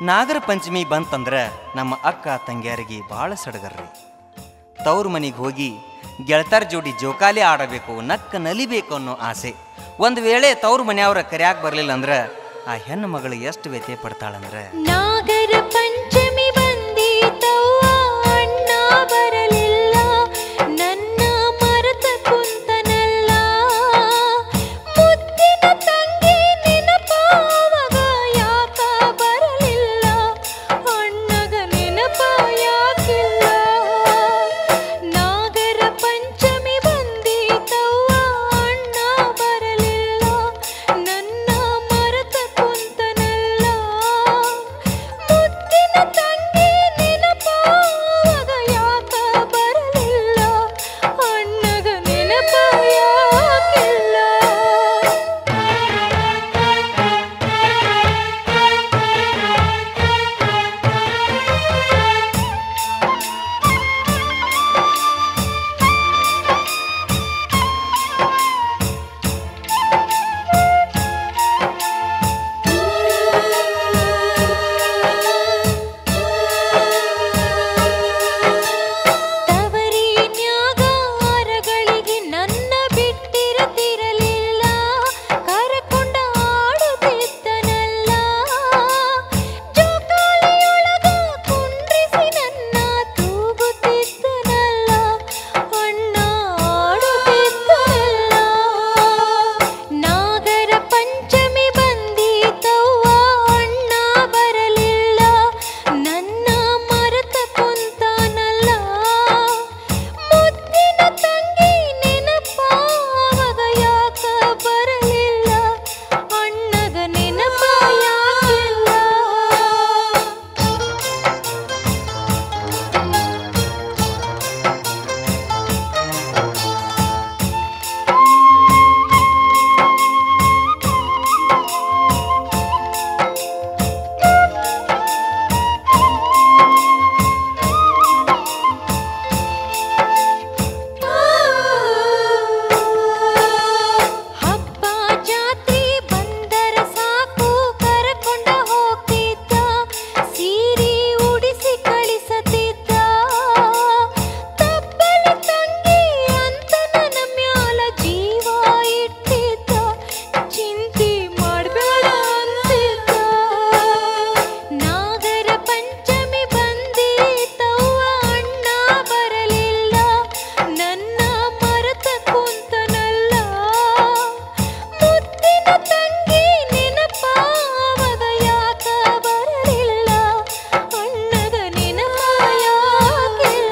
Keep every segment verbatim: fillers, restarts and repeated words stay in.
ನಾಗರ ಪಂಚಮಿ ಬಂತಂದ್ರೆ ನಮ್ಮ ಅಕ್ಕ ತಂಗಿಯರಿಗೆ ಭಾಳ ಸಡಗರ್ರಿ. ತವ್ರ ಮನೆಗೆ ಹೋಗಿ ಗೆಳತಾರ ಜೋಡಿ ಜೋಕಾಲಿ ಆಡಬೇಕು, ನಕ್ಕ ನಲಿಬೇಕು ಅನ್ನೋ ಆಸೆ. ಒಂದು ವೇಳೆ ತವ್ರ ಮನೆಯವ್ರ ಕರ್ಯಾಕ ಬರಲಿಲ್ಲ ಅಂದ್ರೆ ಆ ಹೆಣ್ಣು ಮಗಳು ಎಷ್ಟು ವ್ಯಥೆ ಪಡ್ತಾಳಂದ್ರೆ, ನಾಗರ ಪಂಚಮಿ ಬಂದೀತವ್ವ ಅಣ್ಣ ಬರಲಿಲ್ಲ, ನನ್ನ ಮರೆತ ಕುಂತನಲ್ಲ, ಮುದ್ದಿನ ತಂಗಿ ನೆನಪಾವಾಗ ಯಾಕ ಬರಲಿಲ್ಲ, ಅಣ್ಣಗ ನೆನಪ ಯಾಕಿಲ್ಲ. ನಾಗರ ಪಂಚಮಿ ಬಂದೀತವ್ವ ಅಣ್ಣ ಬರಲಿಲ್ಲ, ನನ್ನ ಮರೆತ ಕುಂತನಲ್ಲ, ಮುದ್ದಿನ ತಂಗಿ ನೆನಪಾವಾಗ ಯಾಕ ಬರಲಿಲ್ಲ, ಅಣ್ಣಗ ನೆನಪ ಯಾಕಿಲ್ಲ. ತವರಿನ್ಯಾಗ ಆರಗಳಿಗೆ ನನ್ನ ಬಿಟ್ಟಿರತಿರಲಿಲ್ಲ, ಕರಕೊಂಡ ಆಡುತ್ತಿದ್ದನಲ್ಲ, ಜೋಕಾಲಿಯೊಳಗ ಕುಂಡ್ರಿಸಿ ನನ್ನ ತೂಗುತ್ತಿದ್ದನಲ್ಲ, ಅಣ್ಣ ಆಡುತ್ತಿದ್ದನಲ್ಲ. ನಾಗರ ಪಂಚಮಿ ಬಂದೀತವ್ವ ಅಣ್ಣ ಬರಲಿಲ್ಲ, ನನ್ನ ಮರೆತ ಕುಂತಾನಲ್ಲ, ಮುದ್ದಿನ ತಂಗಿ ನೆನಪಾವಾಗ ಯಾಕ ಬರಲಿಲ್ಲ, ಅಣ್ಣಗ ನೆನಪ ಯಾಕಿಲ್ಲ. ಹಬ್ಬ ಜಾತ್ರೆ ಬಂದರ ಸಾಕು ಕರಕೊಂಡ ಹೋಗ್ತಿದ್ದ, ಸೀರೆ ಉಡಿಸಿ ಕಳಿಸತಿದ್ದ, ತಪ್ಪಲ ತಂಗಿ ಅಂತ ನನ್ನ ಮ್ಯಾಲ ಜೀವ ಇಟ್ಟಿದ್ದ, ಚಿಂತೆ ಮಾಡಬೇಡ ಅಂತಿದ್ದ. ನಾಗರ ಪಂಚಮಿ ಬಂದೀತವ್ವ ಅಣ್ಣ ಬರಲಿಲ್ಲ, ನನ್ನ ಮರೆತ ಕುಂತನಲ್ಲ, ಮುದ್ದಿನ ತಂಗಿ ನೆನಪಾವಾಗ ಯಾಕ ಬರಲಿಲ್ಲ, ಅಣ್ಣಗ ನೆನಪ ಯಾಕಿಲ್ಲ.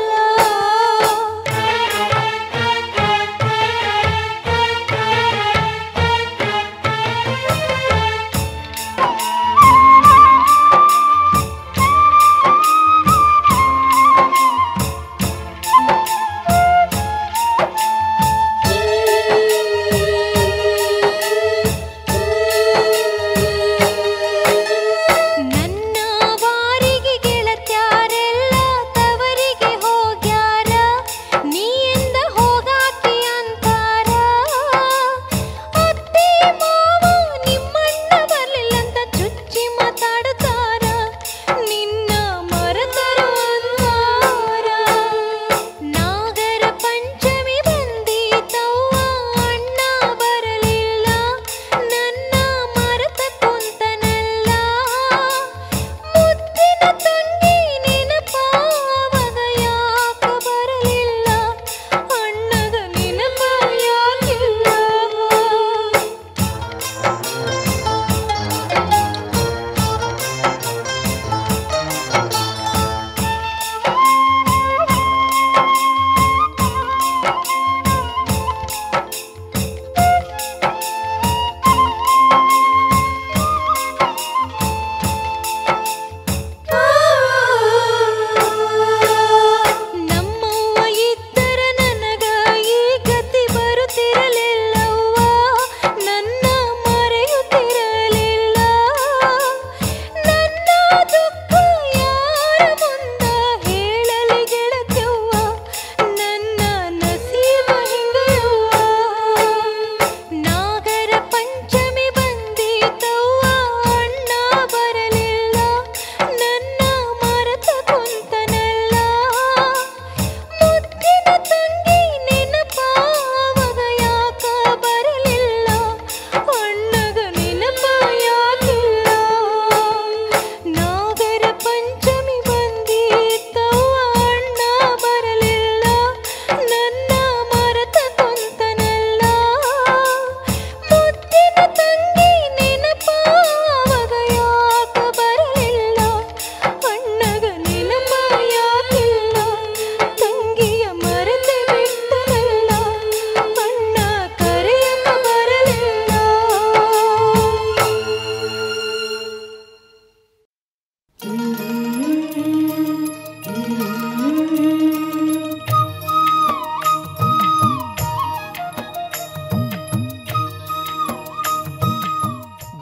ನನ್ನ ವಾರಿಗೆ ಗೆಳತ್ಯಾರೆಲ್ಲ ತವರಿಗೆ ಹೋಗ್ಯಾರ, ನೀಯಿಂದ ಹೋಗಾಕಿ ಅಂತಾರ, ಅತ್ತಿ ಮಾವ ನಿಮ್ಮಣ್ಣ ಬರ್ಲಿಲ್ಲಂತ ಚುಚ್ಚಿ ಮಾತಾಡ್ತಾರ, ನಿನ್ನ ಮರೆತರು ಅಂತಾರ. ನಾಗರ ಪಂಚಮಿ ಬಂದೀತವ್ವ ಅಣ್ಣ ಬರಲಿಲ್ಲ, ನನ್ನ ಮರೆತ ಕುಂತನಲ್ಲ, ಮುದ್ದಿನ ತಂಗಿ ನೆನಪಾವಾಗ ಯಾಕ ಬರಲಿಲ್ಲ, ಅಣ್ಣಗ ನೆನಪ ಯಾಕಿಲ್ಲ. ನಮ್ಮವ್ವ ಇದ್ದರ ನನಗ ಈ ಗತಿ ಬರುತ್ತಿರಲಿಲ್ಲವ್ವ, ನನ್ನ ಮರೆಯುತ್ತಿರಲಿಲ್ಲ, ನನ್ನ ದುಃಖ ಯಾರ ಮುಂದ ಹೇಳಲಿ ಗೆಳತ್ಯವ್ವ, ನನ್ನ ನಸೀಬ ಹಿಂಗವ್ವ. ನಾಗರ ಪಂಚಮಿ ಬಂದೀತವ್ವ ಅಣ್ಣ ಬರಲಿಲ್ಲ,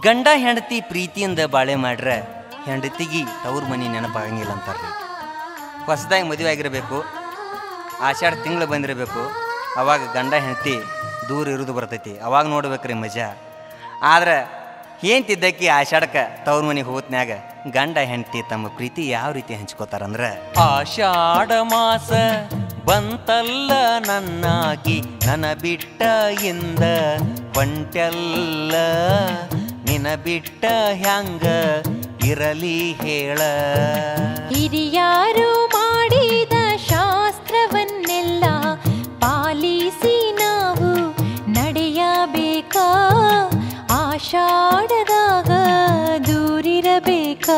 ಗಂಡ ಹೆಂಡತಿ ಪ್ರೀತಿಯಿಂದ ಬಾಳೆ ಮಾಡ್ರೆ ಹೆಂಡತಿಗೆ ತವ್ರ ಮನೆ ನೆನಪಾಗಂಗಿಲ್ಲ ಅಂತಾರ್ರಿ. ಹೊಸದಾಗಿ ಮದುವೆ ಆಗಿರಬೇಕು, ಆಷಾಢ ತಿಂಗಳು ಬಂದಿರಬೇಕು, ಅವಾಗ ಗಂಡ ಹೆಂಡತಿ ದೂರ ಇರೋದು ಬರ್ತೈತಿ, ಅವಾಗ ನೋಡ್ಬೇಕ್ರಿ ಮಜಾ. ಆದ್ರೆ ಏಂತಿದ್ದಕ್ಕೆ ಆಷಾಢಕ್ಕೆ ತವ್ರ ಮನೆಗೆ ಹೋತ್ನ್ಯಾಗ ಗಂಡ ಹೆಂಡತಿ ತಮ್ಮ ಪ್ರೀತಿ ಯಾವ ರೀತಿ ಹಂಚ್ಕೋತಾರಂದ್ರೆ, ಆಷಾಢ ಮಾಸ ಬಂತಲ್ಲ ನನ್ನಾಗಿ ನನ್ನ ಬಿಟ್ಟ ಇಂದ ಬಂಟೆಲ್ಲ ನಿನ ಬಿಟ್ಟ ಹ್ಯಾಂಗ ಇರಲಿ ಹೇಳ. ಹಿರಿಯಾರು ಮಾಡಿದ ಶಾಸ್ತ್ರವನ್ನೆಲ್ಲ ಪಾಲಿಸಿ ನಾವು ನಡೆಯಬೇಕಾ, ಆಷಾಢದಾಗ ದೂರಿರಬೇಕಾ.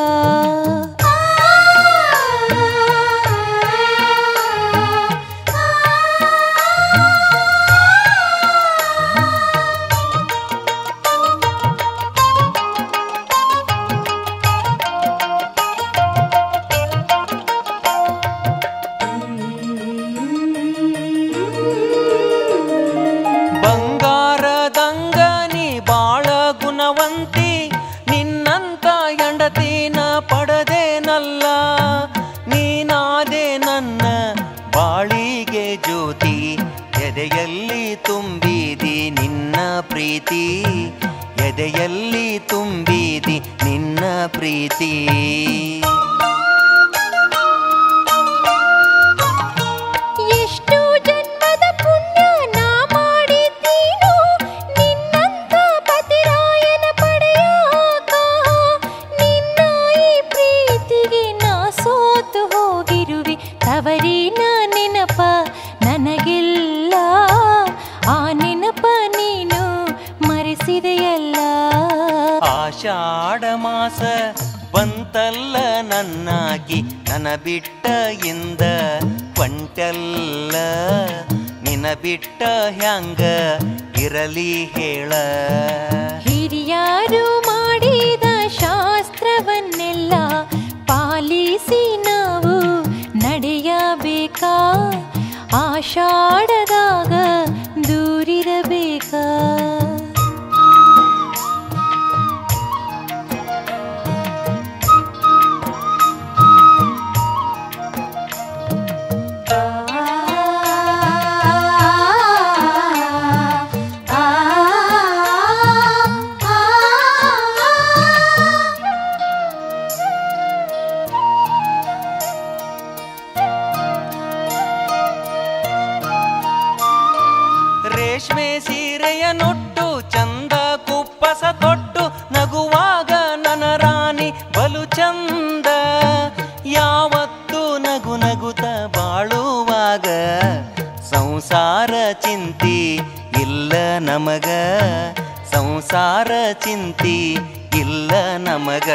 ಎದೆಯಲ್ಲಿ ತುಂಬಿದಿ ನಿನ್ನ ಪ್ರೀತಿ, ಎದೆಯಲ್ಲಿ ತುಂಬಿದಿ ನಿನ್ನ ಪ್ರೀತಿ. ಎಷ್ಟು ಜನ್ಮದ ಪುಣ್ಯ ನಾ ಮಾಡಿದ್ದೀನೋ ನಿನ್ನಂತ ಪತಿರಾಯನ ಪಡೆಯಾಕ, ನಿನ್ನ ಈ ಪ್ರೀತಿಗೆ ನಾ ಸೋತು ಹೋಗಿರುವೆ. ತವರಿನ ನೆನಪ ನನಗಿಲ್ಲ, ಆ ನೆನಪ ನೀನು ಮರೆಸಿದೆಯಲ್ಲ. ಆಷಾಢ ಮಾಸ ಬಂತಲ್ಲ ನನ್ನಾಗಿ ನನ್ನ ಬಿಟ್ಟ ಇಂದ ಕೊಂಟೆಲ್ಲ ನಿನ ಬಿಟ್ಟ ಹ್ಯಾಂಗ ಇರಲಿ ಹೇಳ. ಹಿರಿಯಾರು ಮಾಡಿದ ಶಾಸ್ತ್ರವನ್ನೆಲ್ಲ ಪಾಲಿಸಿ ನಾವು ನಡೆಯಬೇಕಾ, ಆಷಾಢದಾಗ ದೂರಿರಬೇಕಾ. ರೇಷ್ಮೆ ಸೀರೆಯ ನೊಟ್ಟು ಚಂದ ಕುಪ್ಪಸ ತೊಟ್ಟು ನಗುವಾಗ ನನ್ನ ರಾಣಿ ಬಲು ಚಂದ. ಯಾವತ್ತು ನಗು ನಗುತ ಬಾಳುವಾಗ ಸಂಸಾರ ಚಿಂತಿ ಇಲ್ಲ ನಮಗ, ಸಂಸಾರ ಚಿಂತಿ ಇಲ್ಲ ನಮಗ.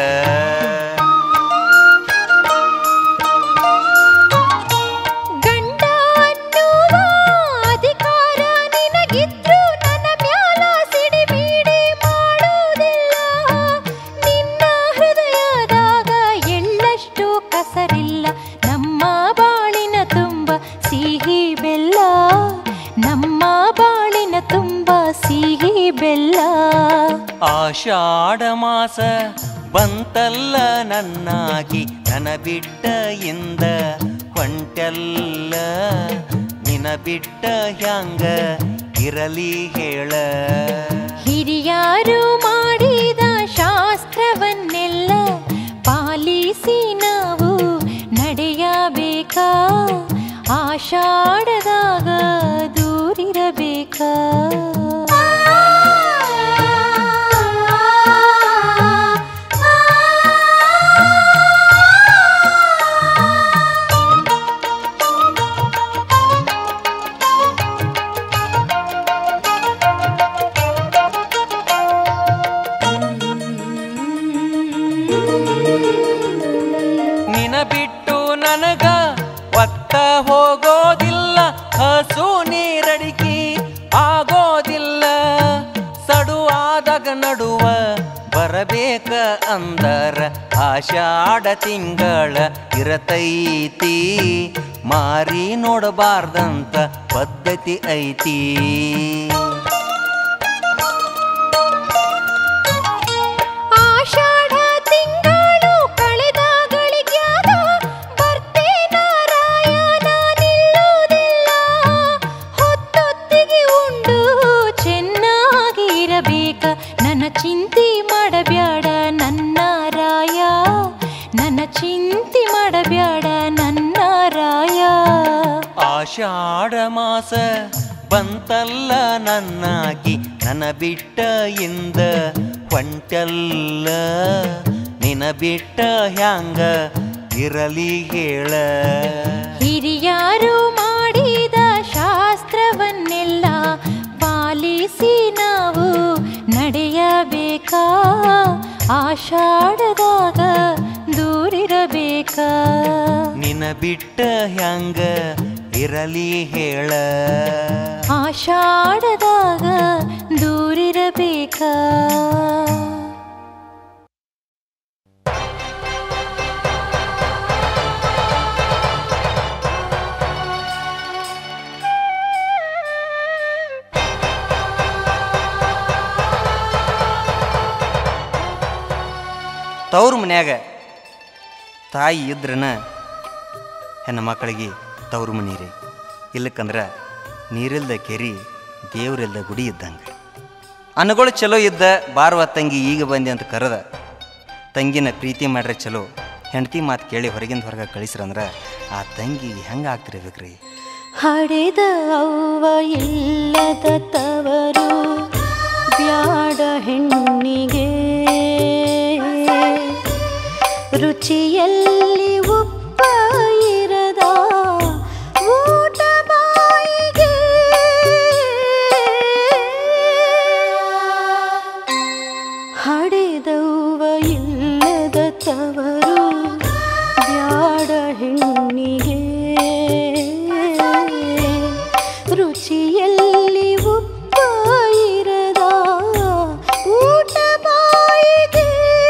ಆಷಾಢ ಮಾಸ ಬಂತಲ್ಲ ನನ್ನಾಗಿ ನನ್ನ ಬಿಟ್ಟ ಇಂದ ಹೊಂಟೆಲ್ಲ ನಿನ ಬಿಟ್ಟ ಹ್ಯಾಂಗ ಇರಲಿ ಹೇಳ. ಹಿರಿಯಾರು ಮಾಡಿದ ಶಾಸ್ತ್ರವನ್ನೆಲ್ಲ ಪಾಲಿಸಿ ನಾವು ನಡೆಯಬೇಕಾ, ಆಷಾಢದಾಗ ದೂರಿರಬೇಕಾ. ನಿನ ಬಿಟ್ಟು ನನಗ ಒತ್ತ ಹೋಗೋದಿಲ್ಲ, ಹಸು ನೀರಡಿಕೆ ಆಗೋದಿಲ್ಲ. ಸಡುವಾದಾಗ ನಡುವ ಬರಬೇಕ ಅಂದರ ಆಷಾಢ ತಿಂಗಳ ಇರತೈತಿ, ಮಾರಿ ನೋಡಬಾರ್ದಂತ ಪದ್ಧತಿ ಐತಿ. ನನ್ನ ಚಿಂತೆ ಮಾಡಬ್ಯಾಡ ನನ್ನ ರಾಯ. ಆಷಾಢ ಮಾಸ ಬಂತಲ್ಲ ನನ್ನಾಗಿ ನನ್ನ ಬಿಟ್ಟ ಇಂದ ಹೊಂಟಲ್ಲ ನಿನ ಬಿಟ್ಟ ಹ್ಯಾಂಗ ಇರಲಿ ಹೇಳ. ಹಿರಿಯಾರು ಮಾಡಿದ ಶಾಸ್ತ್ರವನ್ನೆಲ್ಲ ಪಾಲಿಸಿ ನಾವು ನಡೆಯಬೇಕಾ. ಆಷಾಢದಾಗ ದೂರಿರಬೇಕಾ. ನಿನ ಬಿಟ್ಟ ಹ್ಯಾಂಗ ಇರಲಿ ಹೇಳ. ಆಷಾಢದಾಗ ದೂರಿರಬೇಕಾ. ತವ್ರ ಮನ್ಯಾಗ ತಾಯಿ ಇದ್ರನ ಹೆಣ್ಣು ಮಕ್ಕಳಿಗೆ ತವ್ರ ಮನಿ ರೀ. ಇಲ್ಲಕ್ಕಂದ್ರೆ ನೀರಿಲ್ದ ಕೆರಿ ದೇವ್ರಿಲ್ದ ಗುಡಿ ಇದ್ದಂಗೆ. ಅನ್ನಗಳು ಚಲೋ ಇದ್ದ ಬಾರ್ವ ತಂಗಿ ಈಗ ಬಂದೆ ಅಂತ ಕರೆದ ತಂಗಿನ ಪ್ರೀತಿ ಮಾಡ್ರೆ ಚಲೋ, ಹೆಂಡತಿ ಮಾತು ಕೇಳಿ ಹೊರಗಿಂದ ಹೊರಗೆ ಕಳಿಸ್ರಂದ್ರೆ ಆ ತಂಗಿ ಹೆಂಗೆ ಆಗ್ತಿರ್ಬೇಕ್ರಿ. ಹಡೆದ ಅವ್ವ ಇಲ್ಲದ ತವರು ಬ್ಯಾಡ ಹೆಣ್ಣಿಗೆ. ರುಚಿಯಲ್ಲಿ ಉಪ್ಪ ಇರದ ಊಟ ಬಾಯಿಗೆ. ಹಡೆದವ್ವ ಇಲ್ಲದ ತವರು ಬ್ಯಾಡ ಹೆಣ್ಣಿಗೆ. ರುಚಿಯಲ್ಲಿ ಉಪ್ಪ ಇರದ ಊಟ ಬಾಯಿಗೆ.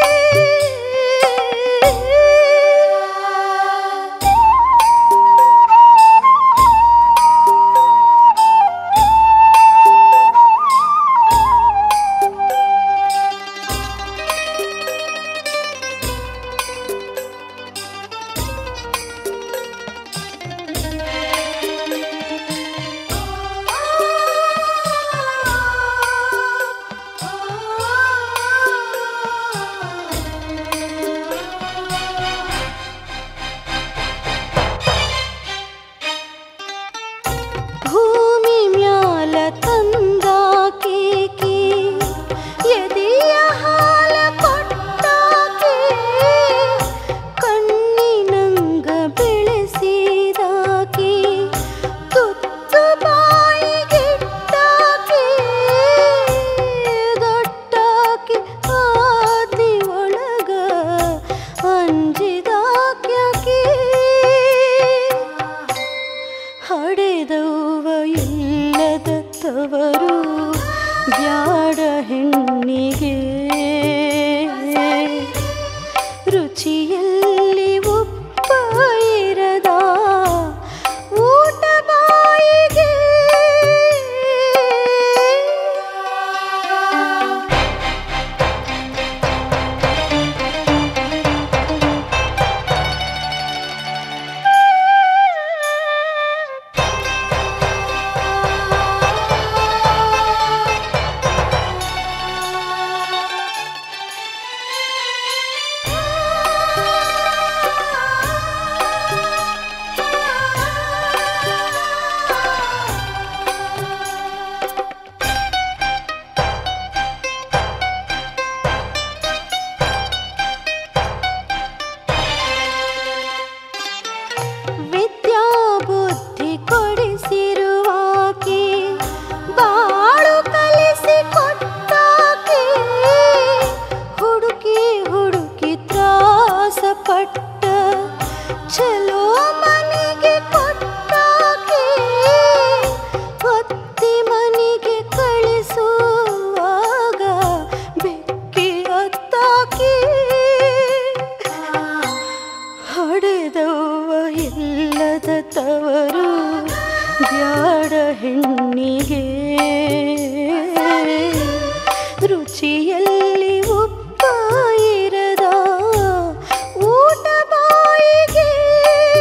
ರುಚಿಯಲ್ಲಿ ಉಪ್ಪ ಇರದ ಊಟ ಬಾಯಿಗೆ. ರುಚಿಯಲ್ಲಿ ಉಪ್ಪ ಇರದ ಊಟ ಬಾಯಿಗೆ.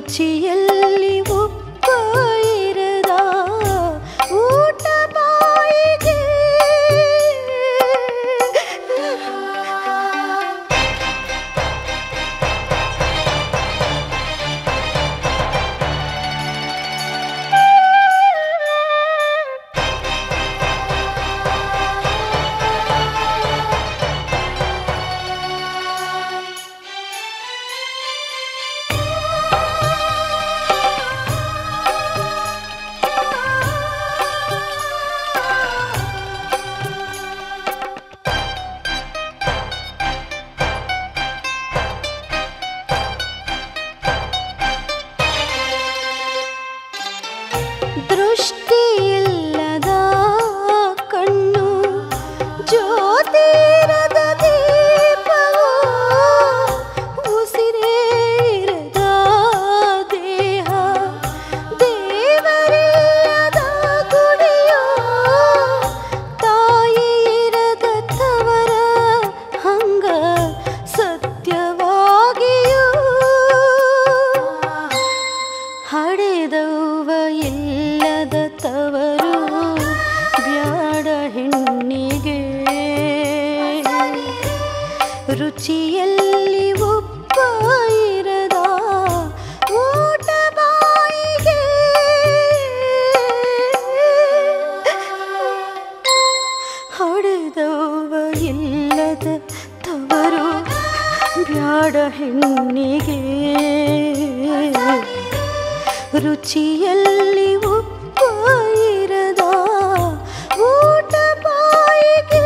ರುಚಿಯಲ್ಲಿ ಉಪ್ಪ ಇರದ ಊಟ ಬಾಯಿಗೆ ದೃಷ್ಟಿಯಿಲ್ಲದ ಕಣ್ಣು ಜ್ಯೋತಿರದ ದೀಪವು ಉಸಿರೇರದ ದೇಹ ದೇವರಿಲ್ಲದ ಗುಡಿಯೋ ತಾಯಿರದ ತವರ ಹಂಗ ಸತ್ಯವಾಗಿಯೂ ಹಡೆದವ್ವ ಇಲ್ಲದ ತವರು ಬ್ಯಾಡ ಹೆಣ್ಣಿಗೆ ರುಚಿಯಲ್ಲಿ ಉಪ್ಪ ಇರದ ಊಟ ಬಾಯಿಗೆ ಹಡೆದವ್ವ ಇಲ್ಲದ ತವರು ಬ್ಯಾಡ ಹೆಣ್ಣಿಗೆ ರುಚಿಯಲ್ಲಿ ಉಪ್ಪ ಇರದ ಊಟ ಬಾಯಿಗೆ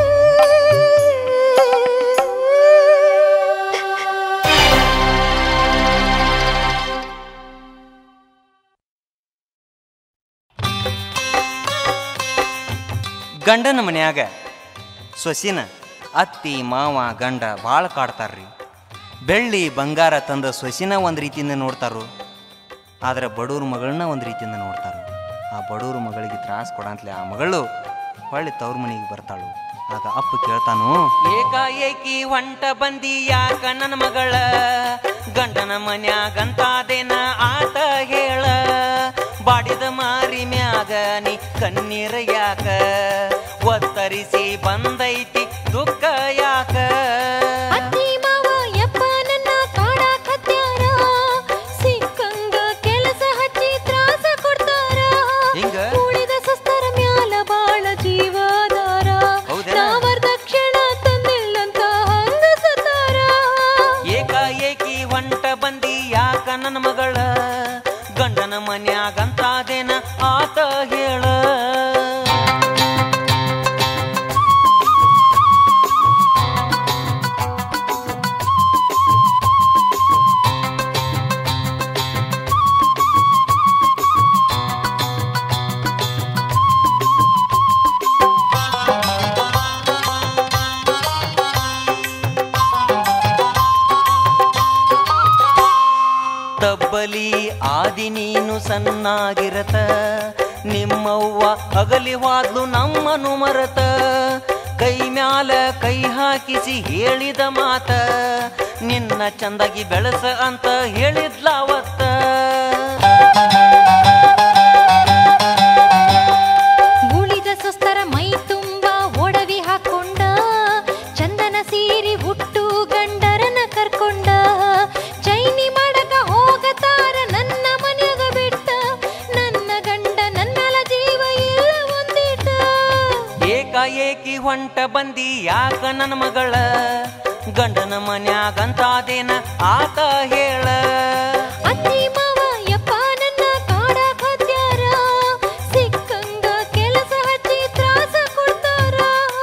ಗಂಡನ ಮನ್ಯಾಗ ಸೊಸಿನ ಅತ್ತಿ ಮಾವ ಗಂಡ ಭಾಳ ಕಾಡ್ತಾರ್ರಿ. ಬೆಳ್ಳಿ ಬಂಗಾರ ತಂದ ಸೊಸಿನ ಒಂದು ರೀತಿಯಿಂದ ನೋಡ್ತಾರೋ, ಆದರೆ ಬಡವ್ರ ಮಗಳನ್ನ ಒಂದು ರೀತಿಯಿಂದ ನೋಡ್ತಾರೋ. ಆ ಬಡವ್ರ ಮಗಳಿಗೆ ತ್ರಾಸ ಕೊಡಂತಲೇ ಆ ಮಗಳು ಹೊಳ್ಳಿ ತವ್ರ ಮನೆಗೆ ಬರ್ತಾಳು. ಆಗ ಅಪ್ಪ ಕೇಳ್ತಾನು, ಏಕಾಏಕಿ ಒಂಟ ಬಂದಿ ಯಾಕ ನನ್ನ ಮಗಳ ಗಂಡನ ಮನ್ಯಾಗಂತಾದೇನ ಆತ ಹೇಳ, ಬಾಡಿದ ಮಾರಿ ಮ್ಯಾಗ ನೀ ಕಣ್ಣೀರ ಯಾಕ, ಒತ್ತರಿಸಿ ಬಂದೈತಿ ದುಃಖ ಯಾಕ. ನನ್ನ ಮಗಳ ಗಂಡನ ಮನ್ಯಾಗಂತಾದೇನ ಆತ ಹೇಳ. ತಬ್ಬಲಿ ಆದಿ ನೀನು ಸಣ್ಣಾಗಿರತ, ನಿಮ್ಮವ್ವ ಅಗಲಿವಾದ್ಲು ನಮ್ಮನು ಮರತ, ಕೈ ಮ್ಯಾಲ ಕೈ ಹಾಕಿಸಿ ಹೇಳಿದ ಮಾತ, ನಿನ್ನ ಚಂದಾಗಿ ಬೆಳೆಸ ಅಂತ ಹೇಳಿದ್ಲಾವತ್ತ. ಉಳಿದ ಸುಸ್ತರ ಮೈ ತುಂಬ ಒಡವಿ ಹಾಕೊಂಡ, ಚಂದನ ಸೀರಿ ಹುಟ್ಟು ಗಂಡರನ ಕರ್ಕೊಂಡ, ಚೈನಿ ಮಾಡಕ ಹೋಗತಾರ ನನ್ನ ಮನೆಯಾಗ ಬಿಟ್ಟ, ನನ್ನ ಗಂಡ ನನ್ನಲ ಜೀವ ಇಲ್ಲ ಒಂದಿಟ. ಏಕಾಏಕಿ ಹೊಂಟ ಬಂದಿ ಯಾಕ ನನ್ನ ಮಗಳ ಗಂಡನ ಮನ್ಯಾಗಂತಾದೇನ ಆತ ಹೇಳ. ಅತ್ತಿ ಮಾವ ಯಪ್ಪ ನನ್ನ ಕಾಡಾಕ ಹತ್ಯಾರ, ಸಿಕ್ಕಂಗ ಕೆಲಸ ಹಚ್ಚಿ ತ್ರಾಸ ಕೊಡ್ತಾರ.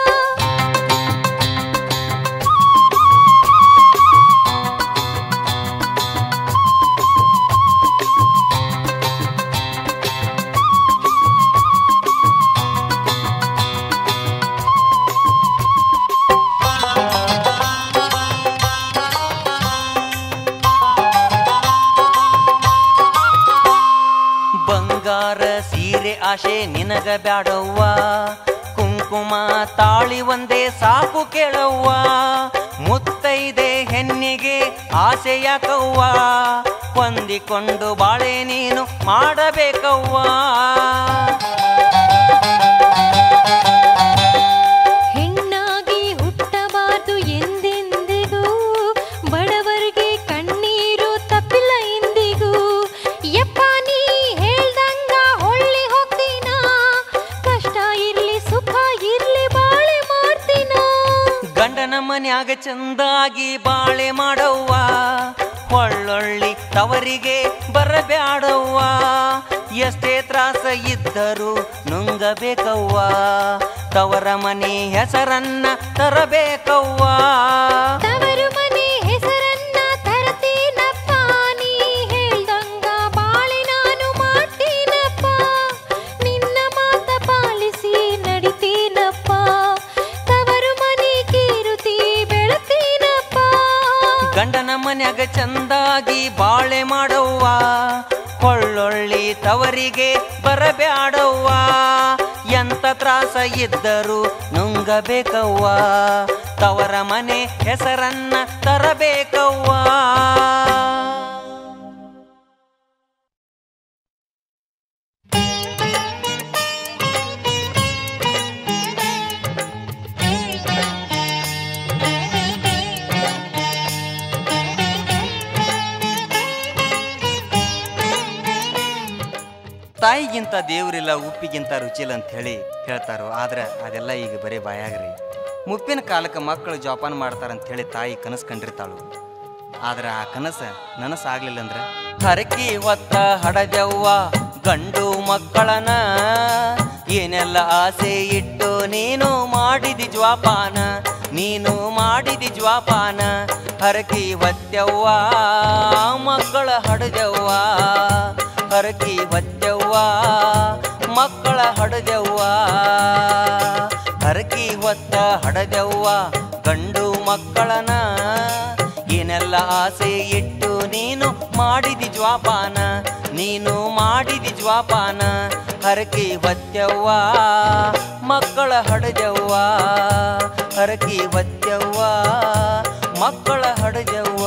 ಬಂಗಾರ ಸೀರೆ ಆಶೆ ನಿನಗ ಬ್ಯಾಡವ್ವ, ಕುಂಕುಮ ತಾಳಿ ಒಂದೇ ಸಾಕು ಕೇಳವ್ವ, ಮುತ್ತೈದೆ ಹೆಣ್ಣಿಗೆ ಆಸೆ ಯಾಕವ್ವ, ಹೊಂದಿಕೊಂಡು ಬಾಳೆ ನೀನು ಮಾಡಬೇಕವ್ವ. ಹೆಣ್ಣಾಗಿ ಹುಟ್ಟಬಾರ್ದು ಎಂದೆಂದಿಗೂ, ಬಡವರಿಗೆ ಕಣ್ಣೀರು ತಪ್ಪಿಲ್ಲ ಇಂದಿಗೂ. ಯಪ್ಪ ನೀ ಹೇಳ್ದಂಗ ಹೊಳ್ಳಿ ಹೋಗ್ತೀನ, ಕಷ್ಟ ಇರ್ಲಿ ಸುಖ ಇರ್ಲಿ ಬಾಳೆ ಮಾಡ್ತೀನ. ಗಂಡನ ಮನ್ಯಾಗ ಚಂದಾಗಿ ಬಾಳೆ ಮಾಡವ್ವ, ಒಳ್ಳೊಳ್ಳಿ ತವರಿಗೆ ಬರಬ್ಯಾಡವ್ವ. ಎಷ್ಟೇ ತ್ರಾಸ ಇದ್ದರೂ ನುಂಗಬೇಕವ್ವ, ತವರ ಮನೆ ಹೆಸರನ್ನ ತರಬೇಕವ್ವ. ತವರು ಮನೆ ಹೆಸರನ್ನ ತರತೀನಪ್ಪ, ನೀ ಹೇಳ್ದಂಗ ಬಾಳೆ ನಾನು ಮಾಡ್ತೀನಪ್ಪ. ನಿನ್ನ ಮಾತ ಪಾಲಿಸಿ ನಡಿತೀನಪ್ಪ, ತವರು ಮನೆ ಕೀರುತಿ ಬೆಳತೀನಪ್ಪ. ಗಂಡನ ಮನ್ಯಾಗ ಚಂದಾಗಿ ಬಾಳೆ ಮಾಡವ್ವ, ಒಳ್ಳೊಳ್ಳಿ ತವರಿಗೆ ಬರಬ್ಯಾಡವ್ವ. ಎಂತ ತ್ರಾಸ ಇದ್ದರೂ ನುಂಗಬೇಕವ್ವ, ತವರ ಮನೆ ಹೆಸರನ್ನ ತರಬೇಕವ್ವ. ತಾಯಿಗಿಂತ ದೇವರಿಲ್ಲ, ಉಪ್ಪಿಗಿಂತ ರುಚಿಲ್ಲ ಅಂತ ಹೇಳಿ ಹೇಳ್ತಾರೋ. ಆದ್ರೆ ಅದೆಲ್ಲ ಈಗ ಬರೀ ಬಾಯಾಗ್ರಿ. ಮುಪ್ಪಿನ ಕಾಲಕ್ಕೆ ಮಕ್ಕಳು ಜೋಪಾನ ಮಾಡ್ತಾರಂತ ಹೇಳಿ ತಾಯಿ ಕನಸು ಕಂಡಿರ್ತಾಳು. ಆದ್ರೆ ಆ ಕನಸು ನನಸಾಗ್ಲಿಲ್ಲ ಅಂದ್ರೆ ಹರಕಿ ಹೊತ್ತ ಹಡದವ್ವ ಗಂಡು ಮಕ್ಕಳನ, ಏನೆಲ್ಲ ಆಸೆ ಇಟ್ಟು ನೀನು ಮಾಡಿದಿ ಜ್ವಾಪಾನ, ನೀನು ಮಾಡಿದಿ ಜ್ವಾಪಾನ. ಹರಕಿ ಹೊತ್ತವ್ವ ಮಕ್ಕಳ ಹಡದವ್ವ, ಹರಕಿ ಹೊತ್ತವ್ವ ಮಕ್ಕಳ ಹಡದವ್ವ. ಹರಕಿ ಹೊತ್ತ ಹಡದವ್ವ ಗಂಡು ಮಕ್ಕಳನ, ಏನೆಲ್ಲ ಆಸೆ ಇಟ್ಟು ನೀನು ಮಾಡಿದಿ ಜ್ವಾಪಾನ, ನೀನು ಮಾಡಿದಿ ಜ್ವಾಪಾನ. ಹರಕಿ ಹೊತ್ತವ್ವ ಮಕ್ಕಳ ಹಡದವ್ವ, ಹರಕಿ ಹೊತ್ತವ್ವ ಮಕ್ಕಳ ಹಡದವ್ವ.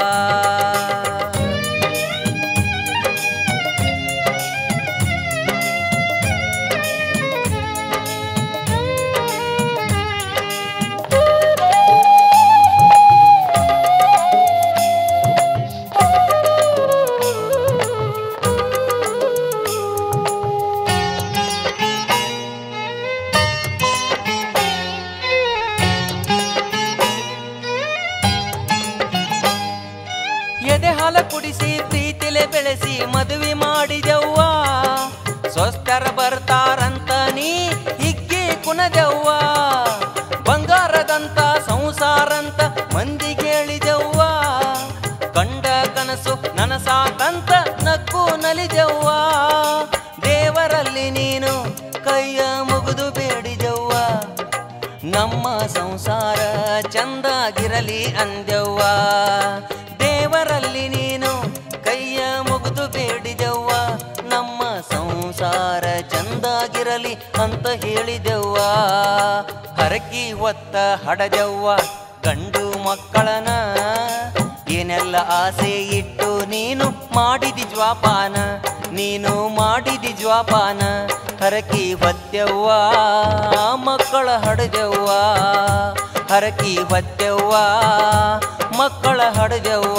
ಎದೆ ಹಾಲ ಕುಡಿಸಿ ಪ್ರೀತಿಲೆ ಬೆಳೆಸಿ ಮದುವೆ ಮಾಡಿದವ್ವ, ಸ್ವಸ್ಥರ ಬರ್ತಾರಂತ ನೀ ಹಿಗ್ಗಿ ಕುಣದವ್ವ. ಬಂಗಾರದಂತ ಸಂಸಾರಂತ ಮಂದಿಗೆ ಹೇಳಿದವ್ವ, ಕಂಡ ಕನಸು ನನಸಾಕಂತ ನಕ್ಕು ನಲಿದವ್ವ. ದೇವರಲ್ಲಿ ನೀನು ಕೈಯ ಮುಗಿದು ಬೇಡಿದವ್ವ, ನಮ್ಮ ಸಂಸಾರ ಚಂದಾಗಿರಲಿ ಅಂದವ್ವ. ದೇವರಲ್ಲಿ ನೀನು ಕೈಯ ಮುಗಿದು ಬೇಡಿದವ್ವ, ನಮ್ಮ ಸಂಸಾರ ಚಂದಾಗಿರಲಿ ಅಂತ ಹೇಳಿದವ್ವ. ಹರಕಿ ಹೊತ್ತ ಹಡದವ್ವ ಗಂಡು ಮಕ್ಕಳನ, ಏನೆಲ್ಲ ಆಸೆ ಇಟ್ಟು ನೀನು ಮಾಡಿದಿ ಜ್ವಾಪಾನ, ನೀನು ಮಾಡಿದಿ ಜ್ವಾಪಾನ. ಹರಕಿ ಹೊತ್ತವ್ವ ಮಕ್ಕಳ ಹಡದವ್ವ, ಹರಕಿ ಹೊತ್ತವ್ವ ಮಕ್ಕಳ ಹಡದವ್ವ.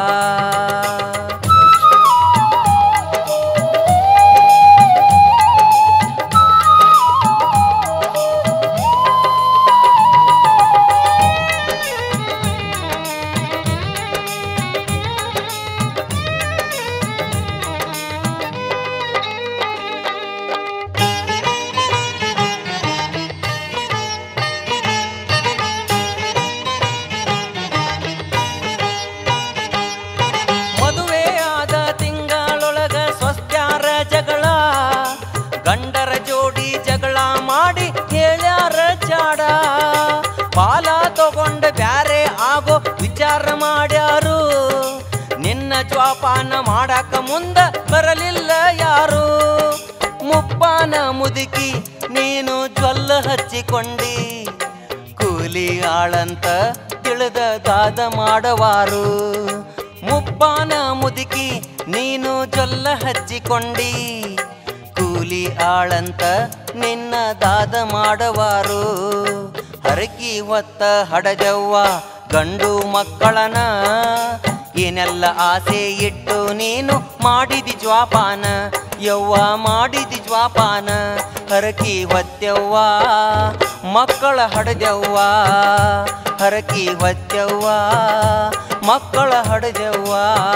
ಗಂಡರ ಜೋಡಿ ಜಗಳ ಮಾಡಿ ಹೇಳ್ಯಾರ ಜಾಡ, ಪಾಲ ತಗೊಂಡ ಬ್ಯಾರೆ ಆಗೋ ವಿಚಾರ ಮಾಡ್ಯಾರು. ನಿನ್ನ ಜ್ವಾಪಾನ ಮಾಡಾಕ ಮುಂದ ಬರಲಿಲ್ಲ ಯಾರು. ಮುಪ್ಪಾನ ಮುದುಕಿ ನೀನು ಜ್ವಲ್ಲ ಹಚ್ಚಿಕೊಂಡಿ, ಕೂಲಿ ಆಳಂತ ತಿಳಿದ ದಾದ ಮಾಡವಾರು. ಮುಪ್ಪಾನ ಮುದುಕಿ ನೀನು ಜೊಲ್ಲ ಹಚ್ಚಿಕೊಂಡಿ ಕೂಲಿ ಆಳಂತ ನಿನ್ನ ದಾದ ಮಾಡವಾರು ಹರಕಿ ಹೊತ್ತ ಹಡಜವ್ವ ಗಂಡು ಮಕ್ಕಳನ ಏನೆಲ್ಲ ಆಸೆ ಇಟ್ಟು ನೀನು ಮಾಡಿದಿ ಜ್ವಾಪಾನ ಯವ್ವ ಮಾಡಿದಿ ಜ್ವಾಪಾನ ಹರಕಿ ಹೊತ್ಯವ್ವ ಮಕ್ಕಳ ಹಡಜವ್ವ ಹರಕಿ ಹೊತ್ಯವ್ವ ಮಕ್ಕಳ ಹಡಜವ್ವ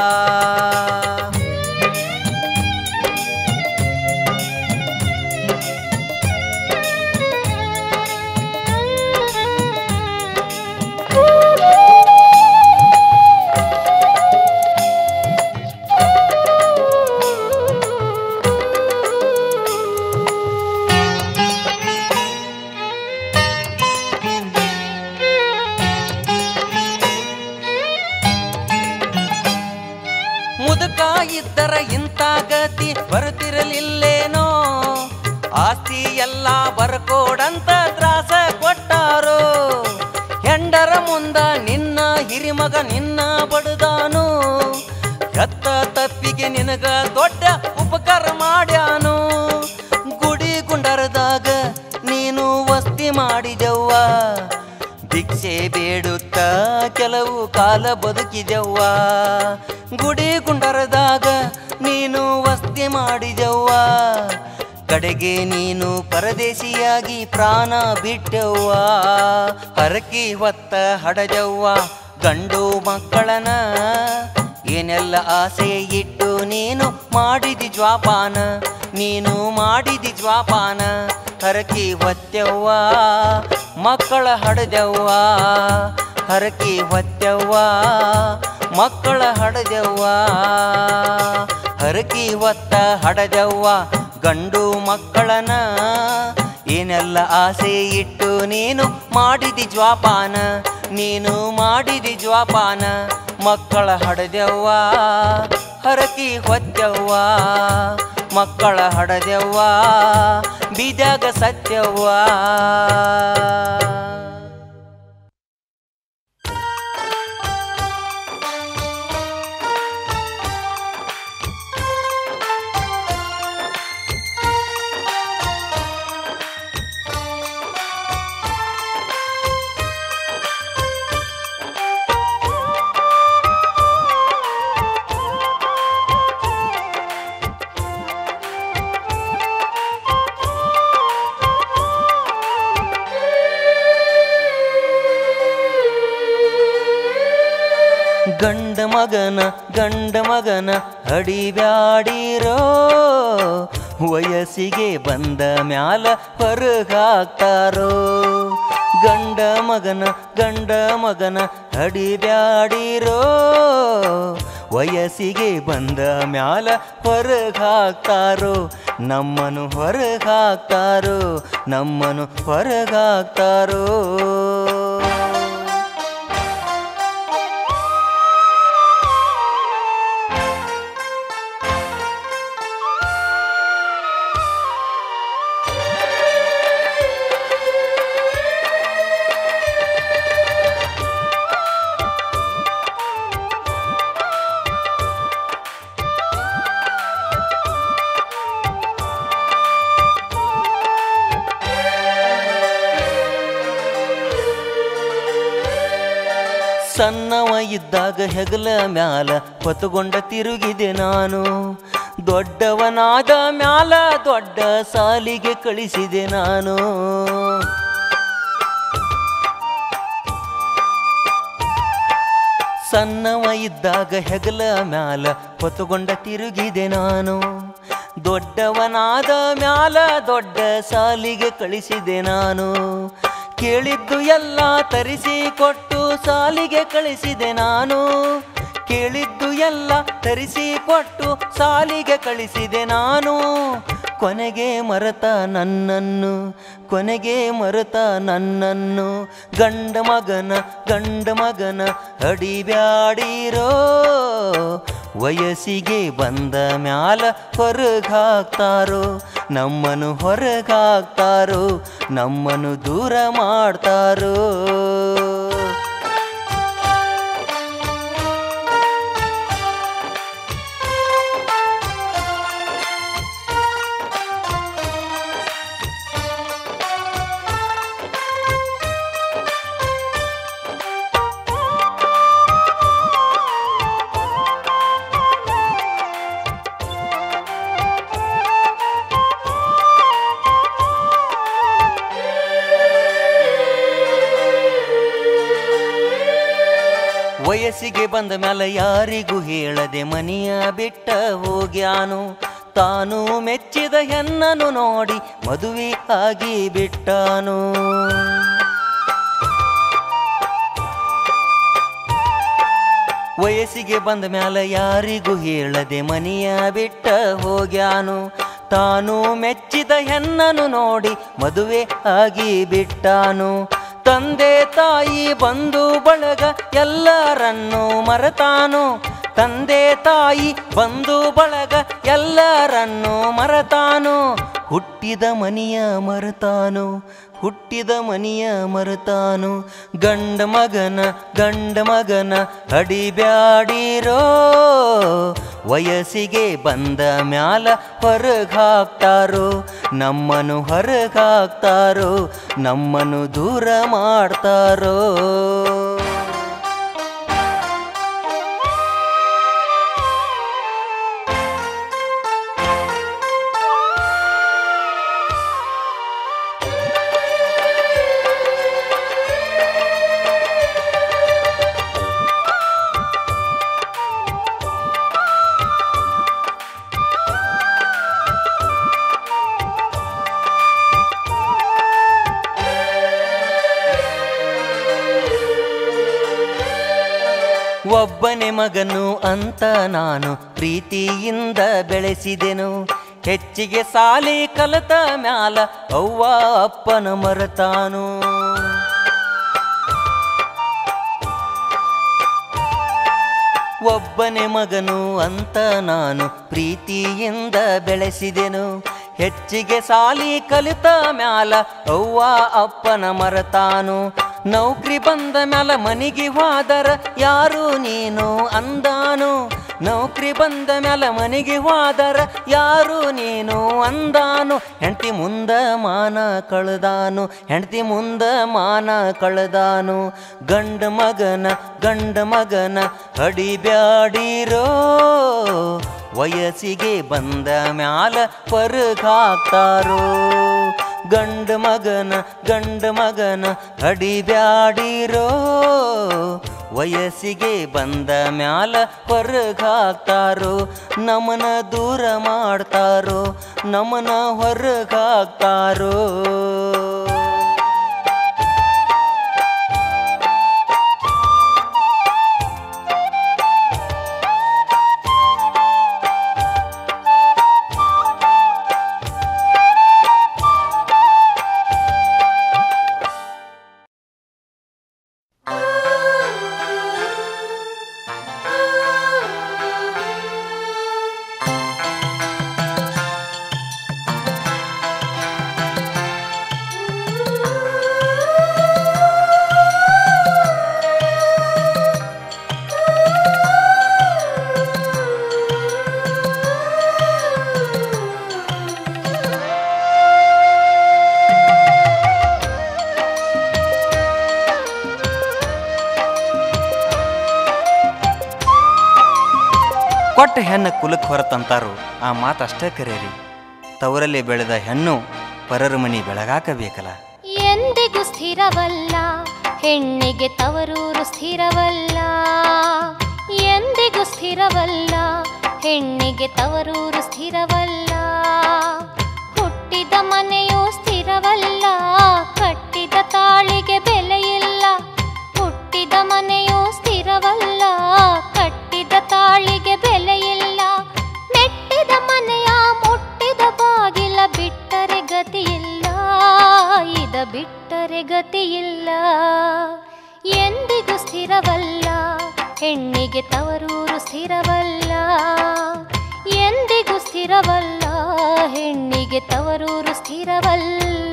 ಮುದುಕ ಇದ್ದರ ಇಂಥ ಗತಿ ಬರ್ತಿರಲಿಲ್ಲೇನೋ ಆಸ್ತಿ ಎಲ್ಲ ಬರ್ಕೋಡಂತ ತ್ರಾಸ ಕೊಟ್ಟಾರೋ ಹೆಂಡರ ಮುಂದ ನಿನ್ನ ಹಿರಿಮಗ ನಿನ್ನ ಬಡದಾನು ಹೆತ್ತ ತಪ್ಪಿಗೆ ನಿನಗ ದೊಡ್ಡ ಉಪಕಾರ ಮಾಡ್ಯಾನು ಗುಡಿ ಗುಂಡರದಾಗ ನೀನು ವಸ್ತಿ ಮಾಡಿದೆವ್ವ ಭಿಕ್ಷೆ ಬೇಡುತ್ತ ಕೆಲವು ಕಾಲ ಬದುಕಿದೆವ್ವ ಗುಡಿ ಗುಂಡರದಾಗ ನೀನು ವಸ್ತಿ ಮಾಡಿದೆವ್ವ ಕಡೆಗೆ ನೀನು ಪರದೇಶಿಯಾಗಿ ಪ್ರಾಣ ಬಿಟ್ಟೆವ್ವ ಹರಕಿ ಹೊತ್ತ ಹಡಜವ್ವ ಗಂಡು ಮಕ್ಕಳನ ಏನೆಲ್ಲ ಆಸೆ ಇಟ್ಟು ನೀನು ಮಾಡಿದಿ ಜ್ವಾಪಾನ ನೀನು ಮಾಡಿದಿ ಜ್ವಾಪಾನ ಹರಕಿ ಹೊತ್ಯವ್ವ ಮಕ್ಕಳ ಹಡದವ್ವ ಹರಕಿ ಹೊತ್ಯವ್ವ ಮಕ್ಕಳ ಹಡದವ್ವ ಹರಕಿ ಹೊತ್ತ ಹಡದವ್ವ ಗಂಡು ಮಕ್ಕಳನ ಏನೆಲ್ಲ ಆಸೆ ಇಟ್ಟು ನೀನು ಮಾಡಿದಿ ಜ್ವಾಪಾನ ನೀನು ಮಾಡಿದಿ ಜ್ವಾಪಾನ ಮಕ್ಕಳ ಹಡದವ್ವ ಹರಕಿ ಹೊತ್ಯವ್ವ ಮಕ್ಕಳ ಹಡದವ್ವ ಬೀಜಾಗ ಸತ್ಯವ್ವ ಗಂಡ ಮಗನ ಗಂಡ ಮಗನ ಹಡಿಬ್ಯಾಡಿರೋ ವಯಸ್ಸಿಗೆ ಬಂದ ಮ್ಯಾಲ ಹೊರಗಾಕ್ತಾರೋ ಗಂಡ ಮಗನ ಗಂಡ ಮಗನ ಹಡಿಬ್ಯಾಡಿರೋ ವಯಸ್ಸಿಗೆ ಬಂದ ಮ್ಯಾಲ ಹೊರಗಾಕ್ತಾರೋ ನಮ್ಮನು ಹೊರಗಾಕ್ತಾರೋ ನಮ್ಮನು ಹೊರಗಾಕ್ತಾರೋ ಸಣ್ಣವ ಇದ್ದಾಗ ಹೆಗಲ ಮ್ಯಾಲ ಹೊತ್ತುಕೊಂಡ ತಿರುಗಿದೆ ನಾನು ದೊಡ್ಡವನಾದ ಮ್ಯಾಲ ದೊಡ್ಡ ಸಾಲಿಗೆ ಕಳಿಸಿದೆ ನಾನು ಸಣ್ಣವ ಇದ್ದಾಗ ಹೆಗಲ ಮ್ಯಾಲ ಹೊತ್ತುಕೊಂಡ ತಿರುಗಿದೆ ನಾನು ದೊಡ್ಡವನಾದ ಮ್ಯಾಲ ದೊಡ್ಡ ಸಾಲಿಗೆ ಕಳಿಸಿದೆ ನಾನು ಕೇಳಿದ್ದು ಎಲ್ಲ ತರಿಸಿ ಕೊಟ್ಟು ಸಾಲಿಗೆ ಕಳಿಸಿದೆ ನಾನು ಕೇಳಿದ್ದು ಎಲ್ಲ ತರಿಸಿ ಕೊಟ್ಟು ಸಾಲಿಗೆ ಕಳಿಸಿದೆ ನಾನು ಕೊನೆಗೆ ಮರೆತ ನನ್ನನ್ನು ಕೊನೆಗೆ ಮರೆತ ನನ್ನನ್ನು ಗಂಡ ಮಗನ ಗಂಡ ಮಗನ ಹಡಿಬ್ಯಾಡಿರೋ ವಯಸ್ಸಿಗೆ ಬಂದ ಮ್ಯಾಲ ಹೊರಗಾಕ್ತಾರೋ ನಮ್ಮನು ಹೊರಗಾಕ್ತಾರೋ ನಮ್ಮನು ದೂರ ಮಾಡ್ತಾರೋ ಬಂದ ಮ್ಯಾಲ ಯಾರಿಗೂ ಹೇಳದೆ ಮನೆಯ ಬಿಟ್ಟ ಹೋಗ್ಯಾನು. ತಾನು ಮೆಚ್ಚಿದ ಹೆಣ್ಣನು ನೋಡಿ ಮದುವೆ ಆಗಿ ಬಿಟ್ಟಾನು. ವಯಸ್ಸಿಗೆ ಬಂದ ಮ್ಯಾಲ ಯಾರಿಗೂ ಹೇಳದೆ ಮನೆಯ ಬಿಟ್ಟ ಹೋಗ್ಯಾನು. ತಾನು ಮೆಚ್ಚಿದ ಹೆಣ್ಣನು ನೋಡಿ ಮದುವೆ ಆಗಿ ಬಿಟ್ಟಾನು. ತಂದೆ ತಾಯಿ ಬಂಧು ಬಳಗ ಎಲ್ಲರನ್ನೂ ಮರೆತಾನು. ತಂದೆ ತಾಯಿ ಬಂಧು ಬಳಗ ಎಲ್ಲರನ್ನೂ ಮರೆತಾನು. ಹುಟ್ಟಿದ ಮನೆಯ ಮರೆತಾನು. ಹುಟ್ಟಿದ ಮನೆಯ ಮರೆತಾನು. ಗಂಡ ಮಗನ ಗಂಡ ಮಗನ ಹಡಿಬ್ಯಾಡಿರೋ. ವಯಸ್ಸಿಗೆ ಬಂದ ಮ್ಯಾಲ ಹೊರಗಾಕ್ತಾರೋ. ನಮ್ಮನ್ನು ಹೊರಗಾಕ್ತಾರೋ. ನಮ್ಮನ್ನು ದೂರ ಮಾಡ್ತಾರೋ. ಒಬ್ಬನೇ ಮಗನು ಅಂತ ನಾನು ಪ್ರೀತಿಯಿಂದ ಬೆಳೆಸಿದೆನು. ಹೆಚ್ಚಿಗೆ ಸಾಲಿ ಕಲಿತ ಮ್ಯಾಲ ಅವ್ವ ಅಪ್ಪನ ಮರೆತಾನು. ಒಬ್ಬನೇ ಮಗನು ಅಂತ ನಾನು ಪ್ರೀತಿಯಿಂದ ಬೆಳೆಸಿದೆನು. ಹೆಚ್ಚಿಗೆ ಸಾಲಿ ಕಲಿತ ಮ್ಯಾಲ ಅವ್ವ ಅಪ್ಪನ ಮರೆತಾನು. ನೌಕರಿ ಬಂದ ಮ್ಯಾಲ ಮನಿಗೆ ಹೋದರ ಯಾರು ನೀನು ಅಂದಾನು. ನೌಕರಿ ಬಂದ ಮ್ಯಾಲ ಮನಿಗೆ ಹೋದರ ಯಾರು ನೀನು ಅಂದಾನು. ಹೆಂಡತಿ ಮುಂದ ಮಾನ ಕಳೆದಾನು. ಹೆಂಡತಿ ಮುಂದ ಮಾನ ಕಳೆದಾನು. ಗಂಡ ಮಗನ ಗಂಡ ಮಗನ ಹಡಿಬ್ಯಾಡಿರೋ. ವಯಸ್ಸಿಗೆ ಬಂದ ಮ್ಯಾಲ ಹೊರಗಾಕ್ತಾರೋ. ಗಂಡ ಮಗನ ಗಂಡ ಮಗನ ಹಡಿಬ್ಯಾಡಿರೋ. ವಯಸ್ಸಿಗೆ ಬಂದ ಮ್ಯಾಲ ಹೊರಗಾಕ್ತಾರೋ. ನಮನ ದೂರ ಮಾಡ್ತಾರೋ. ನಮನ ಹೊರಗಾಕ್ತಾರೋ. ಕೊಟ್ಟ ಹೆಣ್ಣು ಕುಲಕ್ಕೆ ಹೊರತಂತಾರು. ಆ ಮಾತಷ್ಟೇ ಕರೇರಿ. ತವರಲ್ಲಿ ಬೆಳೆದ ಹೆಣ್ಣು ಪರರ ಮನಿ ಬೆಳಗಾಕಬೇಕಲ್ಲ. ಎಂದಿಗೂ ಸ್ಥಿರವಲ್ಲ ಹೆಣ್ಣಿಗೆ ತವರೂರು ಸ್ಥಿರವಲ್ಲ. ಎಂದಿಗೂ ಸ್ಥಿರವಲ್ಲ ಹೆಣ್ಣಿಗೆ ತವರೂರು ಸ್ಥಿರವಲ್ಲ. ಹುಟ್ಟಿದ ಮನೆಯೂ ಸ್ಥಿರವಲ್ಲ. ಕಟ್ಟಿದ ತಾಳಿಗೆ ಬೆಲೆಯಿಲ್ಲ. ಹುಟ್ಟಿದ ಮನೆಯೂ ಸ್ಥಿರವಲ್ಲ. ಕಟ್ಟಿದ ತಾಳಿಗೆ ಬೆಲೆಯಿಲ್ಲ. ಮೆಟ್ಟಿದ ಮನೆಯ ಮುಟ್ಟಿದ ಬಾಗಿಲ ಬಿಟ್ಟರೆ ಗತಿಯಿಲ್ಲ. ಇದ ಬಿಟ್ಟರೆ ಗತಿಯಿಲ್ಲ. ಎಂದಿಗೂ ಸ್ಥಿರವಲ್ಲ ಹೆಣ್ಣಿಗೆ ತವರೂರು ಸ್ಥಿರವಲ್ಲ. ಎಂದಿಗೂ ಸ್ಥಿರವಲ್ಲ ಹೆಣ್ಣಿಗೆ ತವರೂರು ಸ್ಥಿರವಲ್ಲ.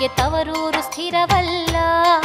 ಹೆಣ್ಣಿಗೆ ತವರೂರು ಸ್ಥಿರವಲ್ಲ.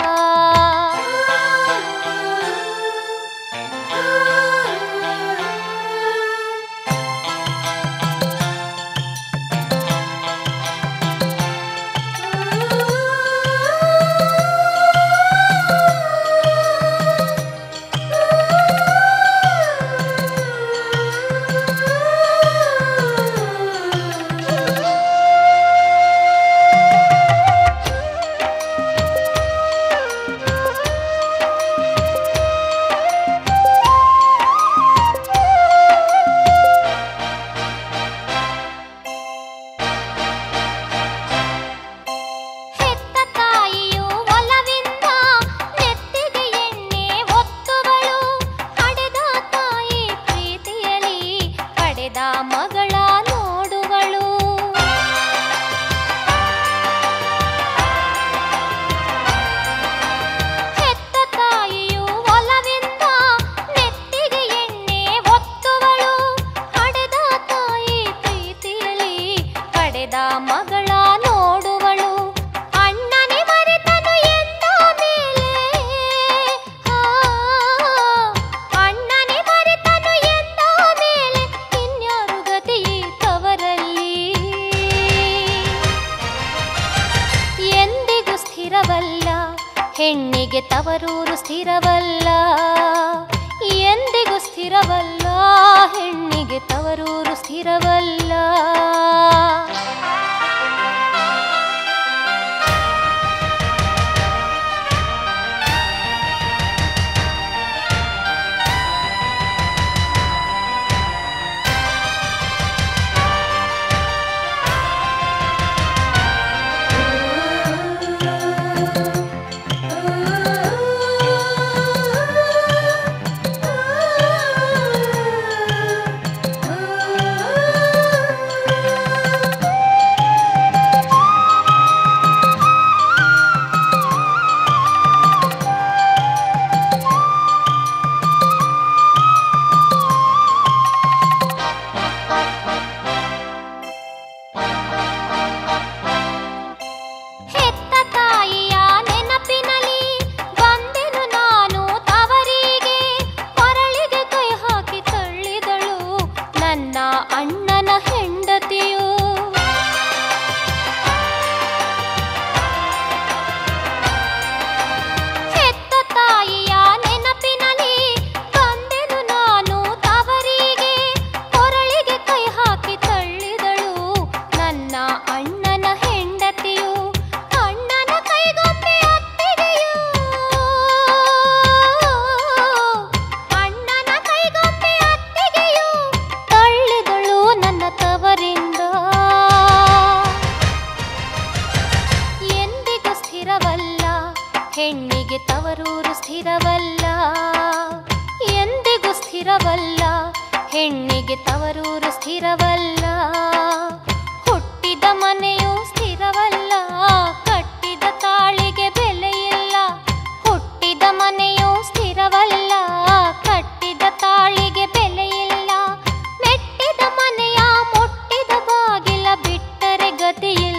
ಹೆಣ್ಣಿಗೆ ತವರೂರು ಸ್ಥಿರವಲ್ಲ, ಎಂದಿಗೂ ಸ್ಥಿರವಲ್ಲ. ಹೆಣ್ಣಿಗೆ ತವರೂರು ಸ್ಥಿರವಲ್ಲ. ಹೆಣ್ಣಿಗೆ ತವರೂರು ಸ್ಥಿರವಲ್ಲ, ಎಂದಿಗೂ ಸ್ಥಿರವಲ್ಲ. ಹೆಣ್ಣಿಗೆ ತವರೂರು ಸ್ಥಿರವಲ್ಲ. ಹುಟ್ಟಿದ ಮನೆಯೂ ಸ್ಥಿರವಲ್ಲ, ಕಟ್ಟಿದ ತಾಳಿಗೆ ಬೆಲೆಯಿಲ್ಲ. ಹುಟ್ಟಿದ ಮನೆಯೂ ಸ್ಥಿರವಲ್ಲ, ಕಟ್ಟಿದ ತಾಳಿಗೆ ಬೆಲೆಯಿಲ್ಲ. ಮೆಟ್ಟಿದ ಮನೆಯ ಮುಟ್ಟಿದ ಬಾಗಿಲ ಬಿಟ್ಟರೆ ಗತಿಯಿಲ್ಲ.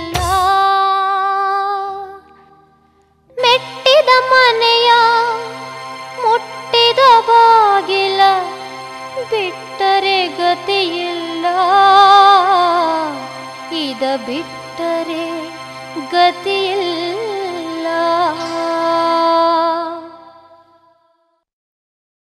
ಮೆಟ್ಟಿದ ಮನೆಯ ಮುಟ್ಟಿದ ಬಾಗಿಲ ಬಿಟ್ಟರೆ ಗತಿಯಿಲ್ಲ. ಇದ ಬಿಟ್ಟರೆ ಗತಿಯಿಲ್ಲ.